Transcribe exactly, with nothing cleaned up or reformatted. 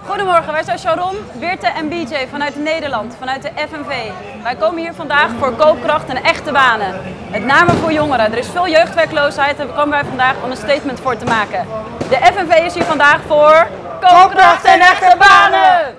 Goedemorgen, wij zijn Sharon, Birte en B J vanuit Nederland, vanuit de F N V. Wij komen hier vandaag voor koopkracht en echte banen. Met name voor jongeren. Er is veel jeugdwerkloosheid en daar komen wij vandaag om een statement voor te maken. De F N V is hier vandaag voor koopkracht en echte banen!